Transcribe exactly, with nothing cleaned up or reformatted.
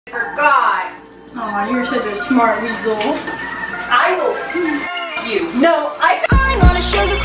Forgot. Aw, you're such a smart weasel. I will you. No, I. I'm on a sugar